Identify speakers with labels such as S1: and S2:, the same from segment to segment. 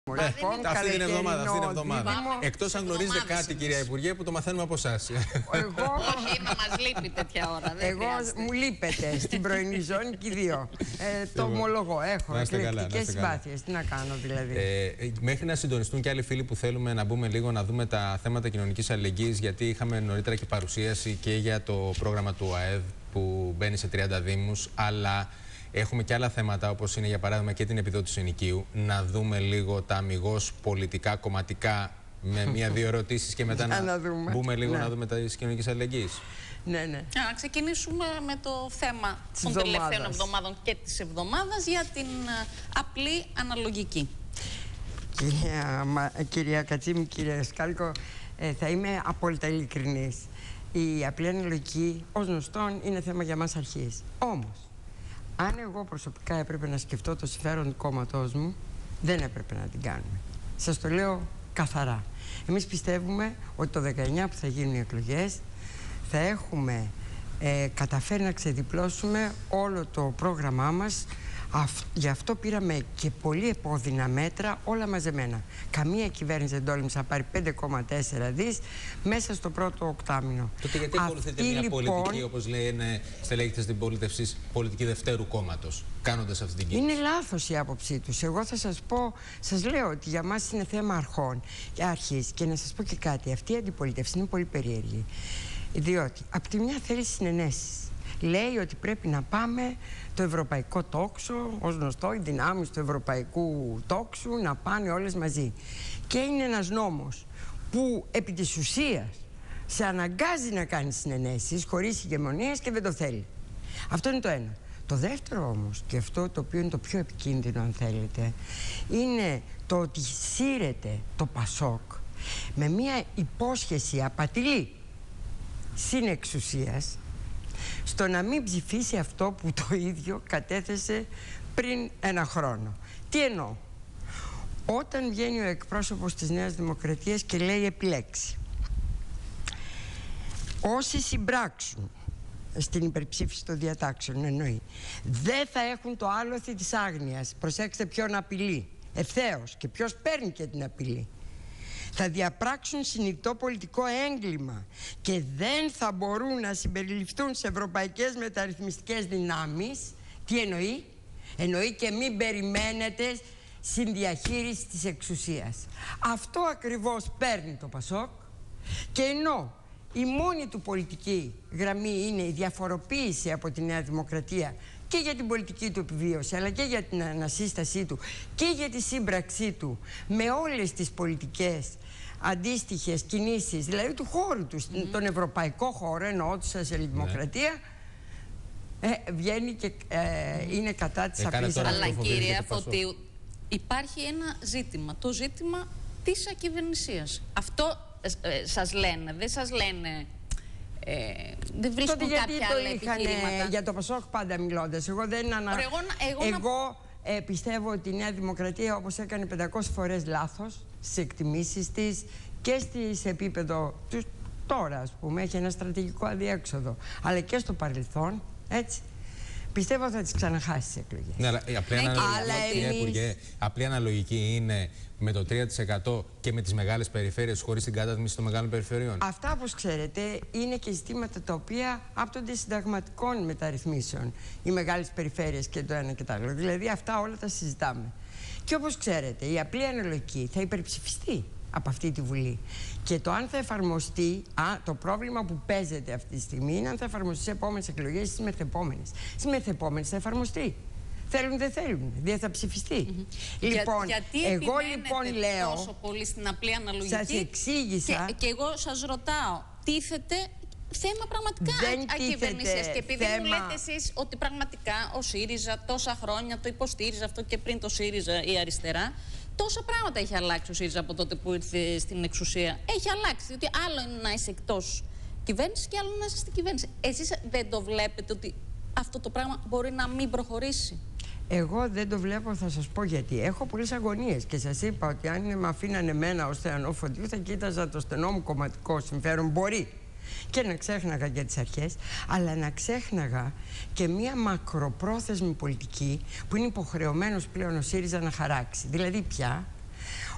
S1: Αυτή την εβδομάδα. Εκτός αν γνωρίζετε κάτι, κυρία Υπουργέ, που το μαθαίνουμε από εσάς.
S2: Όχι, μας λείπει τέτοια ώρα.
S3: Εγώ μου λείπετε στην πρωινή ζώνη και οι δύο. Το ομολογώ. Έχω εκλεκτικές συμπάθειες. Τι να κάνω δηλαδή.
S1: Μέχρι να συντονιστούν και άλλοι φίλοι που θέλουμε να μπούμε λίγο να δούμε τα θέματα κοινωνικής αλληλεγγύης, γιατί είχαμε νωρίτερα και παρουσίαση και για το πρόγραμμα του ΑΕΔ που μπαίνει σε 30 δήμους, αλλά έχουμε και άλλα θέματα, όπως είναι για παράδειγμα και την επιδότηση ενοικίου. Να δούμε λίγο τα αμιγώς πολιτικά, κομματικά, με μία-δύο ερωτήσεις και μετά να μπούμε λίγο να δούμε τα κοινωνικής αλληλεγγύης.
S3: Ναι.
S2: Να ξεκινήσουμε με το θέμα των τελευταίων εβδομάδων και της εβδομάδας για την απλή αναλογική.
S3: Κυρία Κατσίμη, κύριε Σκάλκο, θα είμαι απόλυτα ειλικρινής. Η απλή αναλογική, ως γνωστόν, είναι θέμα για μας αρχής. Όμως, αν εγώ προσωπικά έπρεπε να σκεφτώ το συμφέρον του κόμματός μου, δεν έπρεπε να την κάνουμε. Σας το λέω καθαρά. Εμείς πιστεύουμε ότι το 19 που θα γίνουν οι εκλογές θα έχουμε καταφέρει να ξεδιπλώσουμε όλο το πρόγραμμά μας. Γι' αυτό πήραμε και πολύ επώδυνα μέτρα, όλα μαζεμένα. Καμία κυβέρνηση δεν τόλμησε να πάρει 5,4 δις μέσα στο πρώτο οκτάμινο.
S1: Τότε γιατί ακολουθείτε μια πολιτική, όπως λένε στελέχοι στην πολιτική δευτέρου κόμματος, κάνοντας αυτή την κίνηση?
S3: Είναι λάθος η άποψή τους. Εγώ θα σας πω, σας λέω ότι για μας είναι θέμα αρχών και αρχής. Και να σας πω και κάτι, αυτή η αντιπολίτευση είναι πολύ περίεργη. Διότι από τη μια θέλει συνενέσεις. Λέει ότι πρέπει να πάμε το ευρωπαϊκό τόξο, ως γνωστό, οι δυνάμεις του ευρωπαϊκού τόξου να πάνε όλες μαζί. Και είναι ένας νόμος που επί της ουσίας σε αναγκάζει να κάνει συνενέσεις χωρίς ηγεμονίες και δεν το θέλει. Αυτό είναι το ένα. Το δεύτερο όμως, και αυτό το οποίο είναι το πιο επικίνδυνο αν θέλετε, είναι το ότι σύρεται το ΠΑΣΟΚ με μια υπόσχεση απατηλή συνεξουσίας στο να μην ψηφίσει αυτό που το ίδιο κατέθεσε πριν ένα χρόνο. Τι εννοώ? Όταν βγαίνει ο εκπρόσωπος της Νέας Δημοκρατίας και λέει επιλέξει, όσοι συμπράξουν στην υπερψήφιση των διατάξεων, εννοεί, δεν θα έχουν το άλοθη της άγνοιας. Προσέξτε ποιον απειλεί ευθέως και ποιος παίρνει και την απειλή. Θα διαπράξουν συνειδητό πολιτικό έγκλημα και δεν θα μπορούν να συμπεριληφθούν σε ευρωπαϊκές μεταρρυθμιστικές δυνάμεις. Τι εννοεί? Εννοεί και μην περιμένετε συνδιαχείριση της εξουσίας. Αυτό ακριβώς παίρνει το ΠΑΣΟΚ, και ενώ η μόνη του πολιτική γραμμή είναι η διαφοροποίηση από τη Νέα Δημοκρατία και για την πολιτική του επιβίωση, αλλά και για την ανασύστασή του και για τη σύμπραξή του με όλες τις πολιτικές αντίστοιχες κινήσεις, δηλαδή του χώρου του, τον ευρωπαϊκό χώρο, εννοώ τη σοσιαλδημοκρατία, βγαίνει και είναι κατά της απλής αναλογικής.
S2: Αλλά κύριε Φωτίου, υπάρχει ένα ζήτημα, το ζήτημα της ακυβερνησίας. Αυτό σας λένε, δεν σας λένε... δεν βρίσκουν κάποια άλλα επιχειρήματα?
S3: Για το ΠΑΣΟΚ πάντα μιλώντας. Εγώ δεν πιστεύω ότι η Νέα Δημοκρατία, όπως έκανε 500 φορές λάθος στις εκτιμήσεις της και σε επίπεδο του τώρα, ας πούμε, έχει ένα στρατηγικό αδιέξοδο, αλλά και στο παρελθόν, έτσι, πιστεύω θα τις ξαναχάσει τις εκλογές.
S1: Ναι, αλλά η απλή αναλογική είναι με το 3% και με τις μεγάλες περιφέρειες χωρίς την κατάτμιση των μεγάλων περιφερειών.
S3: Αυτά, όπως ξέρετε, είναι και ζητήματα τα οποία άπτονται συνταγματικών μεταρρυθμίσεων. Οι μεγάλες περιφέρειες και το ένα και το άλλο. Δηλαδή αυτά όλα τα συζητάμε. Και όπως ξέρετε, η απλή αναλογική θα υπερψηφιστεί από αυτή τη Βουλή. Και το αν θα εφαρμοστεί, το πρόβλημα που παίζεται αυτή τη στιγμή είναι αν θα εφαρμοστεί στις επόμενες εκλογές ή στις μεθεπόμενες. Στις μεθεπόμενες θα εφαρμοστεί. Θέλουν, δεν θέλουν. Δεν θα ψηφιστεί.
S2: Λοιπόν, γιατί εγώ λοιπόν λέω τόσο πολύ στην απλή αναλογική?
S3: Σας εξήγησα.
S2: Και εγώ σας ρωτάω, τίθεται θέμα πραγματικά ακυβερνησίας? Και επειδή μου λέτε εσείς ότι πραγματικά ο ΣΥΡΙΖΑ τόσα χρόνια το υποστήριζε αυτό και πριν το ΣΥΡΙΖΑ η αριστερά, τόσα πράγματα έχει αλλάξει ο ΣΥΡΙΖΑ από τότε που ήρθε στην εξουσία. Έχει αλλάξει, διότι άλλο είναι να είσαι εκτός κυβέρνησης και άλλο να είσαι στην κυβέρνηση. Εσείς δεν το βλέπετε ότι αυτό το πράγμα μπορεί να μην προχωρήσει?
S3: Εγώ δεν το βλέπω, θα σας πω γιατί. Έχω πολλές αγωνίες και σας είπα ότι αν με αφήνανε εμένα ως Θεανό Φωτίου θα κοίταζα το στενό μου κομματικό συμφέρον. Μπορεί και να ξέχναγα για τις αρχές, αλλά να ξέχναγα και μία μακροπρόθεσμη πολιτική που είναι υποχρεωμένος πλέον ο ΣΥΡΙΖΑ να χαράξει. Δηλαδή πια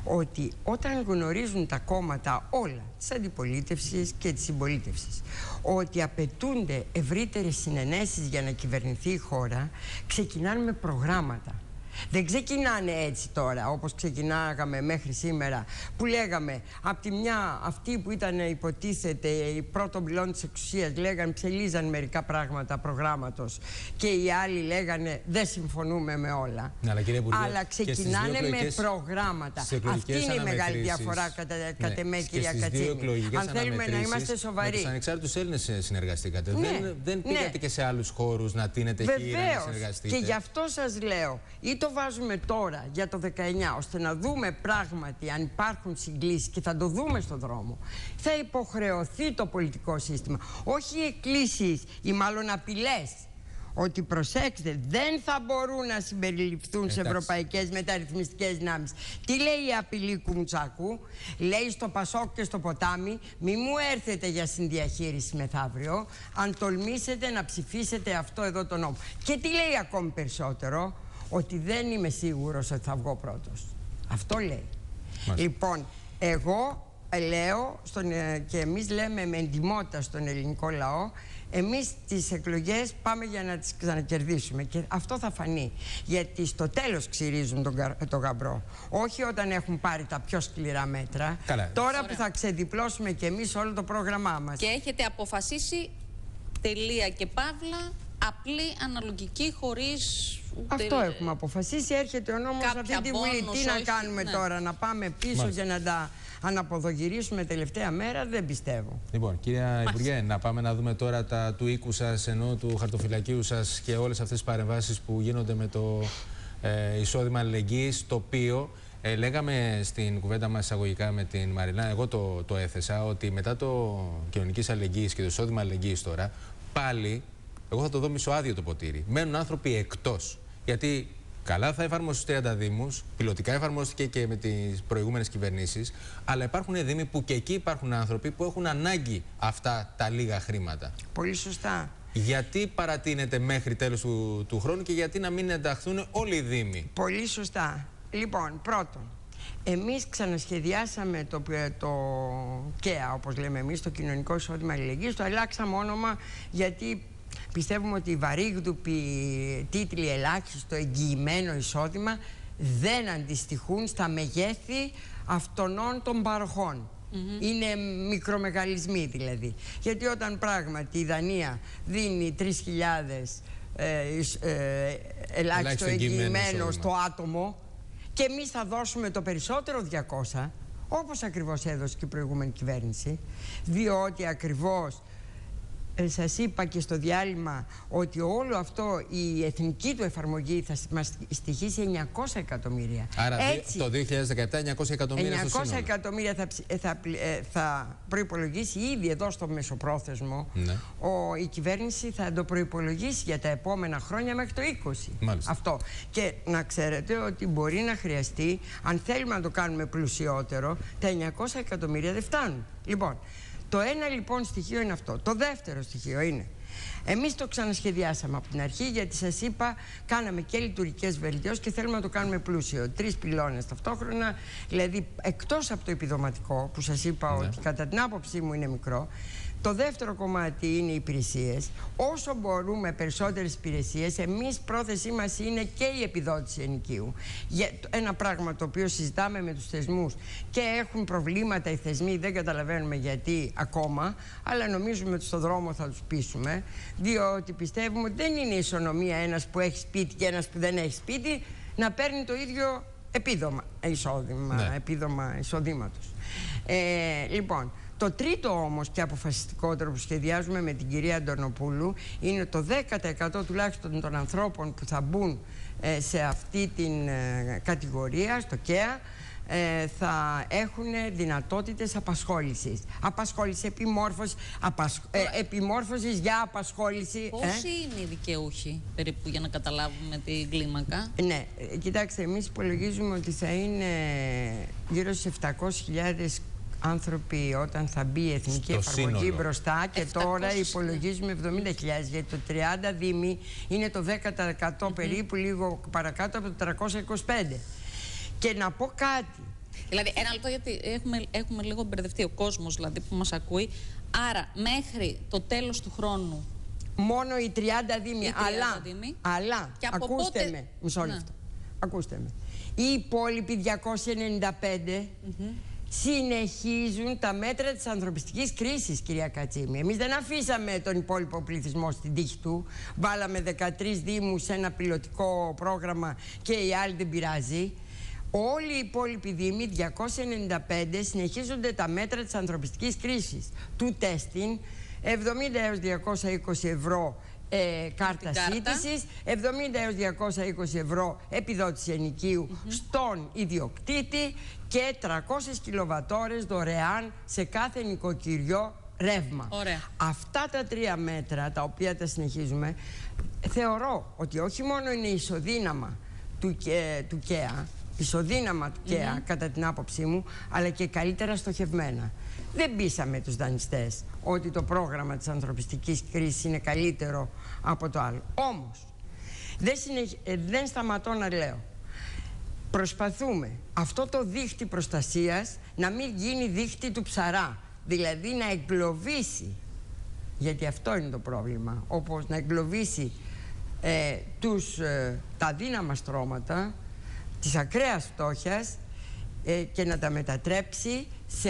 S3: ότι όταν γνωρίζουν τα κόμματα όλα, της αντιπολίτευσης και της συμπολίτευσης, ότι απαιτούνται ευρύτερες συνενέσεις για να κυβερνηθεί η χώρα, ξεκινάνε με προγράμματα. Δεν ξεκινάνε έτσι τώρα, όπως ξεκινάγαμε μέχρι σήμερα, που λέγαμε απ' τη μια αυτοί που ήταν υποτίθεται οι πρώτων πυλών της εξουσίας λέγανε, ψελίζαν μερικά πράγματα προγράμματος και οι άλλοι λέγανε δεν συμφωνούμε με όλα.
S1: Ναι,
S3: αλλά ξεκινάνε με προγράμματα. Αυτή είναι η μεγάλη διαφορά κατά εμέ, κυρία Κατσίνη. Αν θέλουμε να είμαστε σοβαροί.
S1: Με τους ανεξάρτητους Έλληνες συνεργαστήκατε. Δεν πήγατε και σε άλλους χώρους να τίνετε εκεί να συνεργαστείτε.
S3: Και γι' αυτό σας λέω, το βάζουμε τώρα για το 19, ώστε να δούμε πράγματι αν υπάρχουν συγκλήσεις, και θα το δούμε στον δρόμο. Θα υποχρεωθεί το πολιτικό σύστημα, όχι εκκλήσεις ή μάλλον απειλές, ότι προσέξτε, δεν θα μπορούν να συμπεριληφθούν σε ευρωπαϊκές μεταρρυθμιστικές δυνάμεις. Τι λέει η απειλή Κουμουτσάκου? Λέει στο Πασόκ και στο ποτάμι, μη μου έρθετε για συνδιαχείριση μεθαύριο, αν τολμήσετε να ψηφίσετε αυτό εδώ το νόμο. Και τι λέει ακόμη περισσότερο? Ότι δεν είμαι σίγουρος ότι θα βγω πρώτος. Αυτό λέει. Λοιπόν, εγώ λέω, και εμείς λέμε με εντιμότητα στον ελληνικό λαό, εμείς τις εκλογές πάμε για να τις ξανακερδίσουμε. Και αυτό θα φανεί. Γιατί στο τέλος ξυρίζουν τον γαμπρό. Όχι όταν έχουν πάρει τα πιο σκληρά μέτρα.
S1: Καλά.
S3: Τώρα που θα ξεδιπλώσουμε και εμείς όλο το πρόγραμμά μας.
S2: Και έχετε αποφασίσει τελεία και παύλα, απλή, αναλογική, χωρίς...
S3: Αυτό έχουμε αποφασίσει. Έρχεται ο νόμος αυτή τη Βουλή. Τι να κάνουμε τώρα, να πάμε πίσω για να τα αναποδογυρίσουμε τελευταία μέρα? Δεν πιστεύω.
S1: Λοιπόν, κυρία Υπουργέ, να πάμε να δούμε τώρα τα του οίκου σας, ενώ του χαρτοφυλακίου σας και όλες αυτές τις παρεμβάσεις που γίνονται με το εισόδημα αλληλεγγύης, το οποίο λέγαμε στην κουβέντα μας εισαγωγικά με την Μαριλά, εγώ το έθεσα, ότι μετά το κοινωνικής αλληλεγγύης και το εισόδημα αλληλεγγύης τώρα, πάλι εγώ θα το δω μισοάδιο το ποτήρι. Μένουν άνθρωποι εκτός. Γιατί καλά θα εφαρμοστεί στους 30 δήμους, πιλωτικά εφαρμόστηκε και με τις προηγούμενες κυβερνήσεις, αλλά υπάρχουν δήμοι που και εκεί υπάρχουν άνθρωποι που έχουν ανάγκη αυτά τα λίγα χρήματα.
S3: Πολύ σωστά.
S1: Γιατί παρατείνεται μέχρι τέλος του χρόνου και γιατί να μην ενταχθούν όλοι οι δήμοι?
S3: Πολύ σωστά. Λοιπόν, πρώτον, εμείς ξανασχεδιάσαμε το ΚΕΑ, όπως λέμε εμείς, το Κοινωνικό Εισόδημα Αλληλεγγύης, το αλλάξαμε όνομα γιατί πιστεύουμε ότι οι βαρύγδουποι τίτλοι ελάχιστο εγγυημένο εισόδημα δεν αντιστοιχούν στα μεγέθη αυτών των παροχών. Είναι μικρομεγαλισμοί δηλαδή. Γιατί όταν πράγματι η Δανία δίνει 3.000 ελάχιστο εγγυημένο στο άτομο και εμείς θα δώσουμε το περισσότερο 200, όπως ακριβώς έδωσε και η προηγούμενη κυβέρνηση, διότι ακριβώς σας είπα και στο διάλειμμα ότι όλο αυτό, η εθνική του εφαρμογή θα μας στοιχήσει 900 εκατομμύρια.
S1: Άρα έτσι, το 2017 900 εκατομμύρια στο σύνολο. 900
S3: εκατομμύρια θα προϋπολογίσει ήδη εδώ στο μεσοπρόθεσμο.
S1: Ναι.
S3: Η κυβέρνηση θα το προϋπολογίσει για τα επόμενα χρόνια μέχρι το 20.
S1: Μάλιστα.
S3: Αυτό. Και να ξέρετε ότι μπορεί να χρειαστεί, αν θέλουμε να το κάνουμε πλουσιότερο, τα 900 εκατομμύρια δεν φτάνουν. Λοιπόν, το ένα λοιπόν στοιχείο είναι αυτό. Το δεύτερο στοιχείο είναι, εμείς το ξανασχεδιάσαμε από την αρχή, γιατί σας είπα, κάναμε και λειτουργικές βελτιώσεις και θέλουμε να το κάνουμε πλούσιο. 3 πυλώνες ταυτόχρονα, δηλαδή εκτός από το επιδοματικό, που σας είπα ότι κατά την άποψή μου είναι μικρό. Το δεύτερο κομμάτι είναι οι υπηρεσίες. Όσο μπορούμε περισσότερες υπηρεσίες, εμείς πρόθεσή μας είναι και η επιδότηση ενοικίου. Ένα πράγμα το οποίο συζητάμε με τους θεσμούς και έχουν προβλήματα οι θεσμοί, δεν καταλαβαίνουμε γιατί ακόμα, αλλά νομίζουμε ότι στον δρόμο θα τους πείσουμε, διότι πιστεύουμε ότι δεν είναι ισονομία ένας που έχει σπίτι και ένας που δεν έχει σπίτι να παίρνει το ίδιο επίδομα εισοδήματος. Λοιπόν, το τρίτο όμως και αποφασιστικότερο που σχεδιάζουμε με την κυρία Αντωνοπούλου είναι το 10% τουλάχιστον των ανθρώπων που θα μπουν σε αυτή την κατηγορία, στο ΚΕΑ, θα έχουν δυνατότητες απασχόλησης. Απασχόληση, επιμόρφωσης για απασχόληση.
S2: Πόσοι είναι οι δικαιούχοι περίπου, για να καταλάβουμε την κλίμακα?
S3: Ναι, κοιτάξτε, εμείς υπολογίζουμε ότι θα είναι γύρω στις 700.000 άνθρωποι όταν θα μπει η εθνική εφαρμογή μπροστά, και τώρα υπολογίζουμε 70.000, γιατί το 30 δήμοι είναι το 10% περίπου, λίγο παρακάτω από το 325. Και να πω κάτι,
S2: Δηλαδή, ένα λεπτό, γιατί έχουμε λίγο μπερδευτεί ο κόσμος δηλαδή, που μας ακούει. Άρα, μέχρι το τέλος του χρόνου.
S3: Μόνο οι 30 δήμοι. Αλλά ακούστε με. Μισό λεπτό. Ακούστε με. Οι υπόλοιποι 295 συνεχίζουν τα μέτρα της ανθρωπιστικής κρίσης, κυρία Κατσίμη. Εμείς δεν αφήσαμε τον υπόλοιπο πληθυσμό στην τύχη του. Βάλαμε 13 δήμους σε ένα πιλωτικό πρόγραμμα και οι άλλοι δεν πειράζει. Όλοι οι υπόλοιποι δήμοι, 295, συνεχίζονται τα μέτρα της ανθρωπιστικής κρίσης. Του τέστην, 70 έως 220 ευρώ κάρτα σύντησης, 70 έως 220 ευρώ επιδότηση ενοικίου στον ιδιοκτήτη και 300 κιλοβατόρες δωρεάν σε κάθε νοικοκυριό ρεύμα.
S2: Ωραία.
S3: Αυτά τα τρία μέτρα, τα οποία τα συνεχίζουμε, θεωρώ ότι όχι μόνο είναι ισοδύναμα του ΚΕΑ, κατά την άποψή μου, αλλά και καλύτερα στοχευμένα. Δεν πείσαμε τους δανειστές ότι το πρόγραμμα της ανθρωπιστικής κρίσης είναι καλύτερο από το άλλο. Όμως, δεν σταματώ να λέω. Προσπαθούμε αυτό το δίχτυ προστασίας να μην γίνει δίχτυ του ψαρά. Δηλαδή να εγκλωβίσει, γιατί αυτό είναι το πρόβλημα, όπως να εγκλωβίσει τα αδύναμα στρώματα της ακραίας φτώχειας και να τα μετατρέψει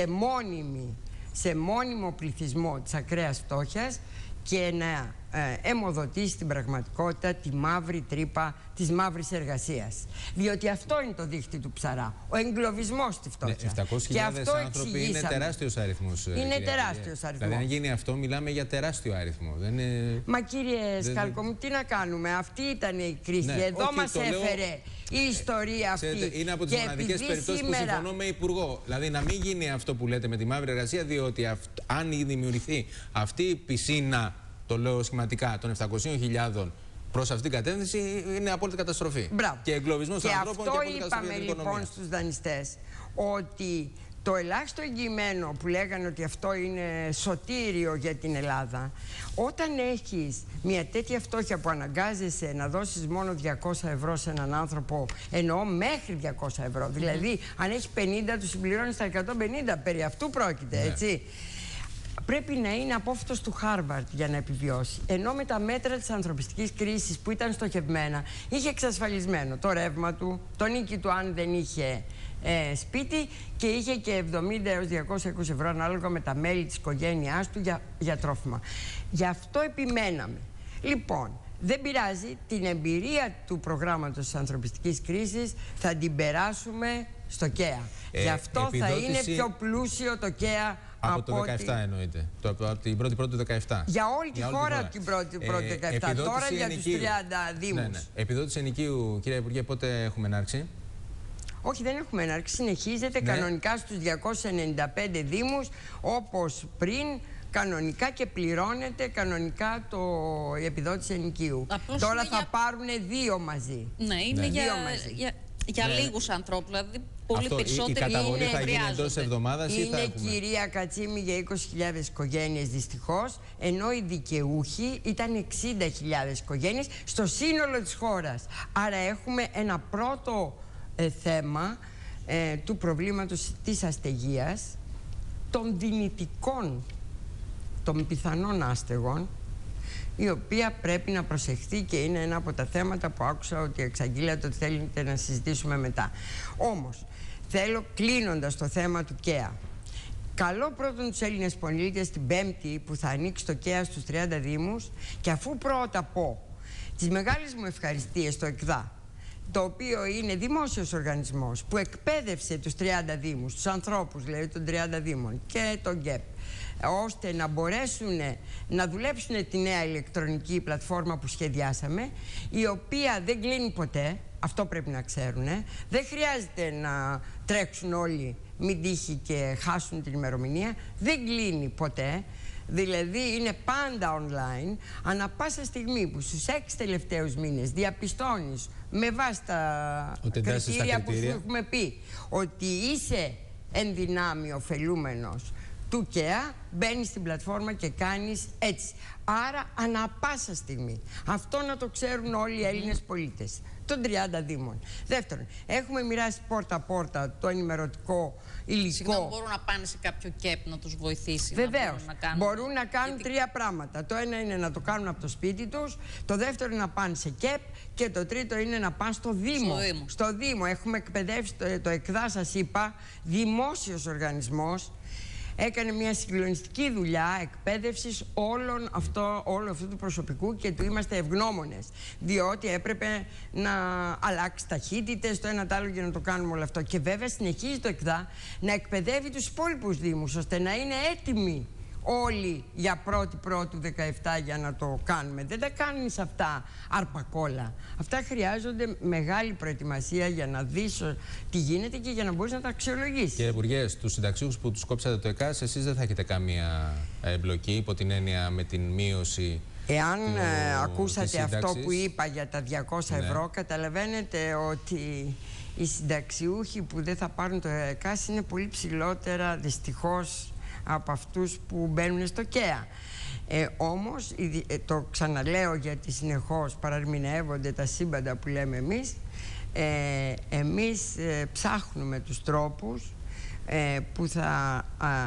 S3: σε μόνιμο πληθυσμό της ακραίας φτώχειας και να αιμοδοτήσει στην πραγματικότητα τη μαύρη τρύπα της μαύρης εργασίας. Διότι αυτό είναι το δίχτυ του ψαρά, ο εγκλωβισμός στη φτώχεια.
S1: 700.000 άνθρωποι είναι τεράστιος αριθμός.
S3: Είναι τεράστιος αριθμός.
S1: Δηλαδή αν γίνει αυτό μιλάμε για τεράστιο αριθμό. Δεν είναι...
S3: Μα κύριε Σκάλκο μου, τι να κάνουμε, αυτή ήταν η κρίση. Εδώ μας έφερε η ιστορία αυτή.
S1: Ξέρετε, είναι από τις μοναδικές περιπτώσεις που συμφωνώ με υπουργό. Δηλαδή να μην γίνει αυτό που λέτε με τη μαύρη εργασία, διότι αν δημιουργηθεί αυτή η πισίνα, το λέω σχηματικά, των 700.000 προς αυτήν την κατεύθυνση, είναι απόλυτη καταστροφή.
S3: Μπράβο.
S1: Και εγκλωβισμός των ανθρώπων και απόλυτη καταστροφή.
S3: Και αυτό είπαμε λοιπόν στους δανειστές, ότι το ελάχιστο εγγυημένο που λέγανε ότι αυτό είναι σωτήριο για την Ελλάδα, όταν έχεις μια τέτοια φτώχεια που αναγκάζεσαι να δώσεις μόνο 200 ευρώ σε έναν άνθρωπο, εννοώ μέχρι 200 ευρώ, δηλαδή αν έχει 50 του συμπληρώνεις τα 150, περί αυτού πρόκειται, έτσι. Πρέπει να είναι απόφυτος του Χάρβαρτ για να επιβιώσει. Ενώ με τα μέτρα της ανθρωπιστικής κρίσης που ήταν στοχευμένα, είχε εξασφαλισμένο το ρεύμα του, το νίκη του αν δεν είχε σπίτι, και είχε και 70 έως 220 ευρώ ανάλογα με τα μέλη της οικογένειάς του για τρόφιμα. Γι' αυτό επιμέναμε. Λοιπόν, δεν πειράζει, την εμπειρία του προγράμματος της ανθρωπιστικής κρίσης θα την περάσουμε στο ΚΕΑ. Γι' αυτό θα είναι πιο πλούσιο το ΚΕΑ
S1: από το 17 εννοείται. Από την 1η του 17.
S3: Για όλη τη χώρα από την 1η 17. Τώρα για τους 30 δήμους.
S1: Ναι. Επιδότηση ενοικίου, κύριε Υπουργέ, πότε έχουμε ενάρξει?
S3: Όχι, δεν έχουμε ενάρξει. Συνεχίζεται κανονικά στους 295 δήμους, όπως πριν, κανονικά, και πληρώνεται κανονικά η επιδότηση ενοικίου. Τώρα θα πάρουν 2 μαζί.
S2: Ναι, είναι για λίγους ανθρώπους, δηλαδή πολύ περισσότεροι.
S1: Η καταβολή θα γίνει εντός εβδομάδας ή θα
S3: έχουμε? Είναι, κυρία Κατσίμη, για 20.000 οικογένειες δυστυχώς, ενώ οι δικαιούχοι ήταν 60.000 οικογένειες στο σύνολο της χώρας. Άρα έχουμε ένα πρώτο θέμα του προβλήματος της αστεγίας, των δυνητικών, των πιθανών άστεγων, η οποία πρέπει να προσεχθεί και είναι ένα από τα θέματα που άκουσα ότι εξαγγείλατε ότι θέλετε να συζητήσουμε μετά. Όμως, θέλω, κλείνοντας το θέμα του ΚΕΑ, καλό πρώτον τους Έλληνες πολίτες την Πέμπτη που θα ανοίξει το ΚΕΑ στους 30 δήμους, και αφού πρώτα πω τις μεγάλες μου ευχαριστίες στο ΕΚΔΑ, το οποίο είναι δημόσιος οργανισμός που εκπαίδευσε τους 30 δήμους, τους ανθρώπους δηλαδή των 30 δήμων και τον ΚΕΠ, ώστε να μπορέσουν να δουλέψουν τη νέα ηλεκτρονική πλατφόρμα που σχεδιάσαμε, η οποία δεν κλείνει ποτέ, αυτό πρέπει να ξέρουν. Δεν χρειάζεται να τρέξουν όλοι, μην τύχει και χάσουν την ημερομηνία. Δεν κλείνει ποτέ. Δηλαδή είναι πάντα online. Ανά πάσα στιγμή που στους 6 τελευταίους μήνες διαπιστώνεις με βάση τα κριτήρια που σου έχουμε πει ότι είσαι εν δυνάμει ωφελούμενος του ΚΕΑ, μπαίνεις στην πλατφόρμα και κάνεις έτσι. Άρα ανά πάσα στιγμή. Αυτό να το ξέρουν όλοι οι Έλληνες πολίτες των 30 Δήμων. Δεύτερον, έχουμε μοιράσει πόρτα-πόρτα το ενημερωτικό υλικό.
S2: Συγγνώμη, μπορούν να πάνε σε κάποιο ΚΕΠ να τους βοηθήσει?
S3: Βεβαίως. Μπορούν να κάνουν τρία πράγματα. Το ένα είναι να το κάνουν από το σπίτι τους, το δεύτερο είναι να πάνε σε ΚΕΠ και το τρίτο είναι να πάνε στο Δήμο. Στο Δήμο. Έχουμε εκπαιδεύσει το ΕΚΔΑ, σας είπα, δημόσιος οργανισμός. Έκανε μια συγκλονιστική δουλειά εκπαίδευσης όλου αυτού του προσωπικού και του είμαστε ευγνώμονες. Διότι έπρεπε να αλλάξει ταχύτητες, το ένα το άλλο για να το κάνουμε όλο αυτό. Και βέβαια συνεχίζει το ΕΚΔΑ να εκπαιδεύει τους υπόλοιπους Δήμους, ώστε να είναι έτοιμοι όλοι για 1η-Πρώτου 17 για να το κάνουμε. Δεν τα κάνεις αυτά αρπακόλα. Αυτά χρειάζονται μεγάλη προετοιμασία για να δεις τι γίνεται και για να μπορείς να τα αξιολογήσεις.
S1: Κύριε Υπουργέ, στους συνταξιούχους που τους κόψατε το ΕΚΑΣ, εσείς δεν θα έχετε καμία εμπλοκή υπό την έννοια με την μείωση?
S3: Εάν ακούσατε αυτό που είπα για τα 200 ευρώ, καταλαβαίνετε ότι οι συνταξιούχοι που δεν θα πάρουν το ΕΚΑΣ είναι πολύ ψηλότερα, δυστυχώς, από αυτούς που μπαίνουν στο ΚΕΑ. Όμως, το ξαναλέω γιατί συνεχώς παραρμηνεύονται τα σύμπαντα που λέμε εμείς ψάχνουμε τους τρόπους που θα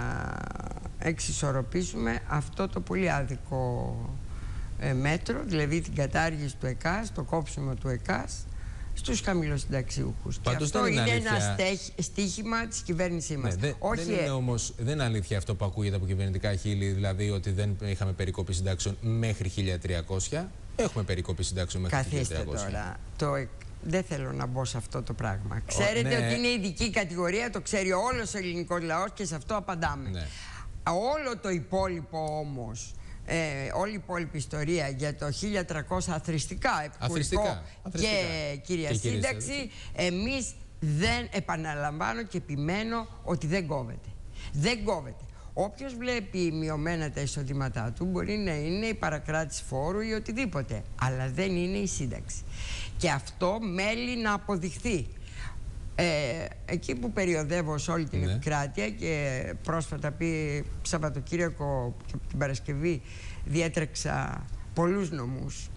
S3: εξισορροπήσουμε αυτό το πολύ άδικο μέτρο, δηλαδή την κατάργηση του ΕΚΑΣ, το κόψιμο του ΕΚΑΣ στους χαμηλοσυνταξιούχους. Και αυτό είναι ένα στίχημα της κυβέρνησής μας.
S1: Δεν είναι αλήθεια αυτό που ακούγεται από κυβερνητικά χείλη, δηλαδή ότι δεν είχαμε περικόπη συντάξεων μέχρι 1.300. Έχουμε περικόπη συντάξεων μέχρι 1.300.
S3: Καθίστε τώρα. Δεν θέλω να μπω σε αυτό το πράγμα. Ξέρετε ότι είναι ειδική κατηγορία, το ξέρει όλος ο ελληνικός λαός και σε αυτό απαντάμε. Ναι. Όλο το υπόλοιπο όμως, όλη η υπόλοιπη ιστορία για το 1.300 αθρηστικά, επικουρικό και κυρία σύνταξη, εμείς δεν, επαναλαμβάνω και επιμένω ότι δεν κόβεται. Δεν κόβεται. Όποιος βλέπει μειωμένα τα εισοδήματά του μπορεί να είναι η παρακράτηση φόρου ή οτιδήποτε, αλλά δεν είναι η σύνταξη. Και αυτό μέλει να αποδειχθεί. Εκεί που περιοδεύω σε όλη την επικράτεια και πρόσφατα Σαββατοκύριακο και την Παρασκευή διέτρεξα πολλούς νομούς,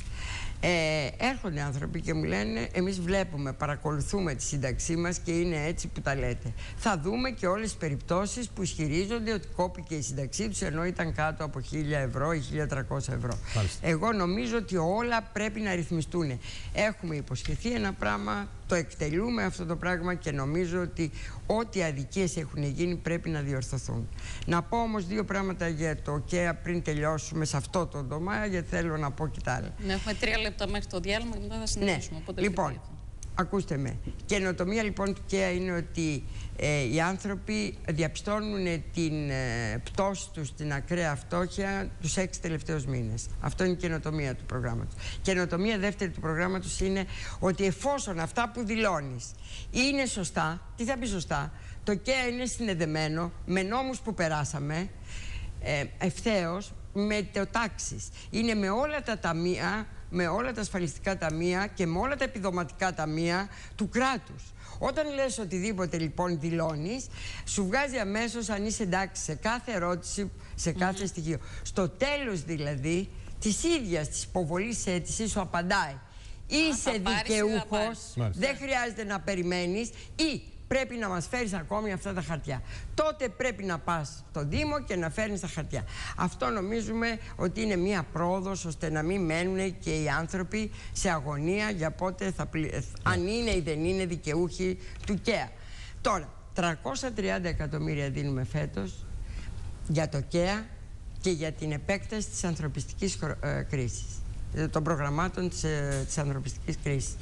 S3: έρχονται άνθρωποι και μου λένε εμείς βλέπουμε, παρακολουθούμε τη σύνταξή μας και είναι έτσι που τα λέτε. Θα δούμε και όλες τις περιπτώσεις που ισχυρίζονται ότι κόπηκε η σύνταξή τους ενώ ήταν κάτω από 1.000 ευρώ ή 1.300 ευρώ. Μάλιστα. Εγώ νομίζω ότι όλα πρέπει να ρυθμιστούν. Έχουμε υποσχεθεί ένα πράγμα, το εκτελούμε αυτό το πράγμα και νομίζω ότι ό,τι αδικίες έχουν γίνει πρέπει να διορθωθούν. Να πω όμως δύο πράγματα για το ΚΕΑ πριν τελειώσουμε σε αυτό το τομέα, γιατί θέλω να πω και τα άλλα.
S2: Ναι, έχουμε 3 λεπτά μέχρι το διάλειμμα και μετά θα συνεχίσουμε.
S3: Ναι. Λοιπόν, ακούστε με. Καινοτομία λοιπόν του ΚΕΑ είναι ότι οι άνθρωποι διαπιστώνουν την πτώση τους στην ακραία φτώχεια τους 6 τελευταίους μήνες. Αυτό είναι η καινοτομία του προγράμματος. Καινοτομία δεύτερη του προγράμματος είναι ότι εφόσον αυτά που δηλώνεις είναι σωστά, τι θα πει σωστά, το ΚΕΑ είναι συνδεδεμένο με νόμους που περάσαμε ευθέως με το τάξης. Είναι με όλα τα ταμεία, με όλα τα ασφαλιστικά ταμεία και με όλα τα επιδοματικά ταμεία του κράτους. Όταν λες οτιδήποτε λοιπόν δηλώνεις, σου βγάζει αμέσως αν είσαι εντάξει σε κάθε ερώτηση, σε κάθε στοιχείο. Στο τέλος δηλαδή της ίδιας της υποβολής αίτησης σου απαντάει. Είσαι δικαιούχος, δεν χρειάζεται να περιμένεις ή πρέπει να μας φέρεις ακόμη αυτά τα χαρτιά. Τότε πρέπει να πας στον Δήμο και να φέρνεις τα χαρτιά. Αυτό νομίζουμε ότι είναι μία πρόοδος ώστε να μην μένουν και οι άνθρωποι σε αγωνία για πότε αν είναι ή δεν είναι δικαιούχοι του ΚΕΑ. Τώρα, 330 εκατομμύρια δίνουμε φέτος για το ΚΕΑ και για την επέκταση της ανθρωπιστικής κρίσης, των προγραμμάτων της ανθρωπιστικής κρίσης.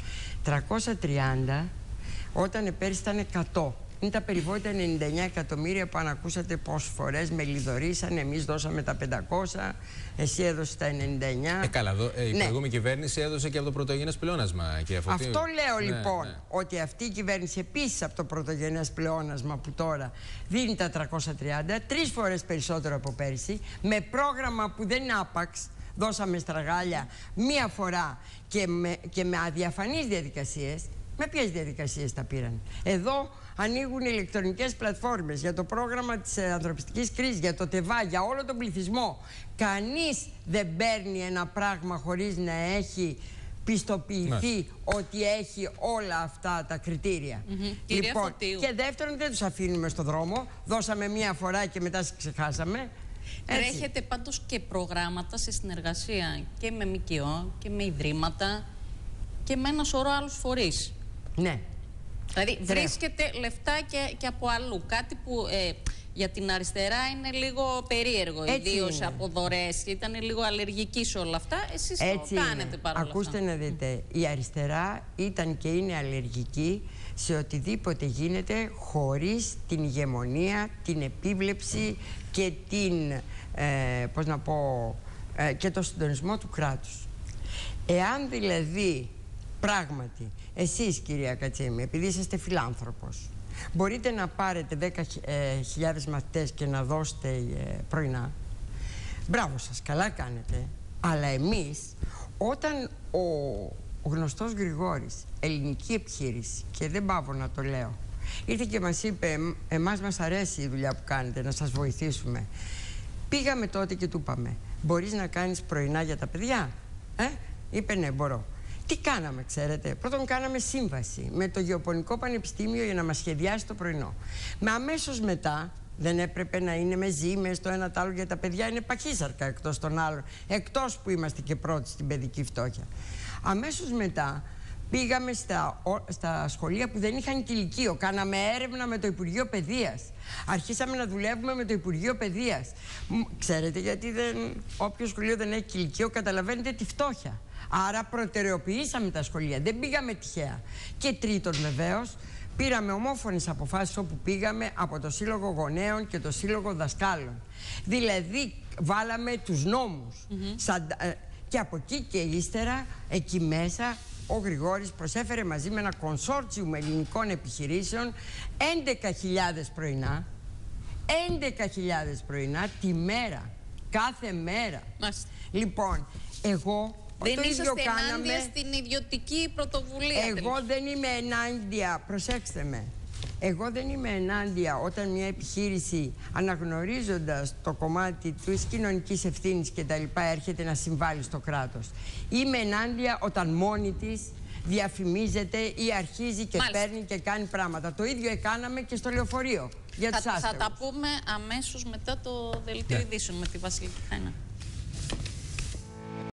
S3: 330 όταν πέρυσι ήταν 100. Είναι τα περιβόητα 99 εκατομμύρια που αν ακούσατε πόσες φορές με λιδωρήσαν, εμείς δώσαμε τα 500, εσύ έδωσες τα 99.
S1: Καλά, η προηγούμενη κυβέρνηση έδωσε και από το πρωτογενές πλεόνασμα.
S3: Αυτό λέω λοιπόν, ότι αυτή η κυβέρνηση επίσης από το πρωτογενές πλεόνασμα που τώρα δίνει τα 330, 3 φορές περισσότερο από πέρυσι, με πρόγραμμα που δεν είναι άπαξ, δώσαμε στραγάλια μία φορά και με αδιαφανείς διαδικασίες. Με ποιες διαδικασίες τα πήραν? Εδώ ανοίγουν ηλεκτρονικές πλατφόρμες για το πρόγραμμα της ανθρωπιστικής κρίσης, για το ΤΕΒΑ, για όλο τον πληθυσμό. Κανείς δεν παίρνει ένα πράγμα χωρίς να έχει πιστοποιηθεί ότι έχει όλα αυτά τα κριτήρια. Λοιπόν, και δεύτερον, δεν τους αφήνουμε στο δρόμο. Δώσαμε μία φορά και μετά ξεχάσαμε.
S2: Τρέχετε πάντως και προγράμματα σε συνεργασία και με ΜΚΟ και με ιδρύματα και με ένα σωρό άλλους φορείς.
S3: Ναι.
S2: Δηλαδή βρίσκεται λεφτά και από αλλού. Κάτι που για την αριστερά είναι λίγο περίεργο, ιδίως από δωρεές. Ήταν λίγο αλλεργική σε όλα αυτά. Εσείς το κάνετε παρόλα αυτά.
S3: Ακούστε να δείτε, η αριστερά ήταν και είναι αλλεργική σε οτιδήποτε γίνεται χωρίς την ηγεμονία, την επίβλεψη και την, πώς να πω, και το συντονισμό του κράτους. Εάν δηλαδή πράγματι εσείς, κυρία Κατσίμη, επειδή είσαστε φιλάνθρωπος, μπορείτε να πάρετε 10.000 μαθητές και να δώσετε πρωινά, μπράβο σας, καλά κάνετε. Αλλά εμείς, όταν ο γνωστός Γρηγόρης, ελληνική επιχείρηση, και δεν πάβω να το λέω, ήρθε και μας είπε, εμάς μας αρέσει η δουλειά που κάνετε, να σας βοηθήσουμε. Πήγαμε τότε και του είπαμε, μπορείς να κάνεις πρωινά για τα παιδιά? Είπε ναι, μπορώ. Τι κάναμε, ξέρετε? Πρώτον, κάναμε σύμβαση με το Γεωπονικό Πανεπιστήμιο για να μας σχεδιάσει το πρωινό. Με αμέσως μετά, δεν έπρεπε να είναι με ζύμες το ένα τ' άλλο, για τα παιδιά είναι παχύσαρκα εκτός των άλλων, εκτός που είμαστε και πρώτοι στην παιδική φτώχεια. Αμέσως μετά πήγαμε στα σχολεία που δεν είχαν κηλικείο. Κάναμε έρευνα με το Υπουργείο Παιδείας. Αρχίσαμε να δουλεύουμε με το Υπουργείο Παιδείας. Ξέρετε γιατί όποιο σχολείο δεν έχει κηλικείο, καταλαβαίνετε τη φτώχεια. Άρα προτεραιοποιήσαμε τα σχολεία, δεν πήγαμε τυχαία. Και τρίτον, βεβαίως, πήραμε ομόφωνες αποφάσεις όπου πήγαμε από το Σύλλογο Γονέων και το Σύλλογο Δασκάλων. Δηλαδή, βάλαμε τους νόμους. Και από εκεί και ύστερα, εκεί μέσα, ο Γρηγόρης προσέφερε μαζί με ένα κονσόρτσιουμ ελληνικών επιχειρήσεων 11.000 πρωινά. 11.000 πρωινά τη μέρα. Κάθε μέρα. Λοιπόν, εγώ...
S2: Δεν είσαστε ενάντια στην ιδιωτική πρωτοβουλία?
S3: Εγώ δεν είμαι ενάντια, προσέξτε με. Εγώ δεν είμαι ενάντια όταν μια επιχείρηση, αναγνωρίζοντας το κομμάτι της κοινωνικής ευθύνης και τα λοιπά, έρχεται να συμβάλλει στο κράτος. Είμαι ενάντια όταν μόνη της διαφημίζεται ή αρχίζει και παίρνει και κάνει πράγματα. Το ίδιο έκαναμε και στο λεωφορείο για τους άστεγους.
S2: Θα τα πούμε αμέσως μετά το δελτίο ειδήσεων με τη Βασιλική Χάινα.